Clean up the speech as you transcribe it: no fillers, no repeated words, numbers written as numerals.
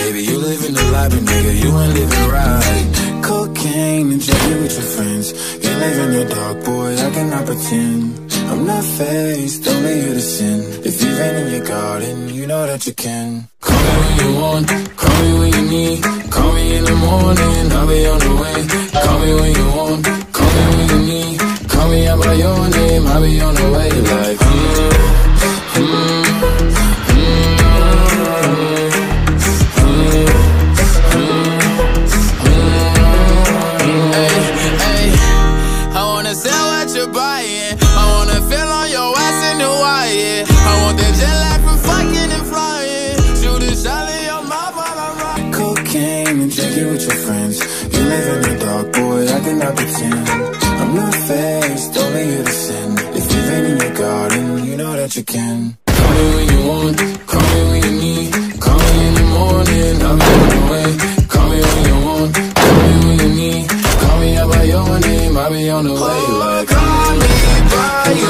baby, you living the life, but nigga, you ain't living right. Cocaine and drinking with your friends. You live in the dark, boy, I cannot pretend. I'm not faced, only here to sin. If you've been in your garden, you know that you can. Call me when you want, call me when you need. Call me in the morning, I'll be on the way. Call me when you want, call me when you need. Call me out by your name, I'll be on the way. Like, I wanna sell what you're buying. I wanna feel on your ass in the wire. I want that jet lag from fucking and flying. Shoot a shot in your mouth while I'm riding. cocaine and drinking with your friends. You live in the dark, boy, I cannot pretend. I'm not faced, only here to sin. If you've been in your garden, you know that you can. Call me when you want, call me when you need. Call me in the morning, I'll be on the way. Call me when you want, call me when you need. Call me out by your name, I'll be on the way. Like, call me by your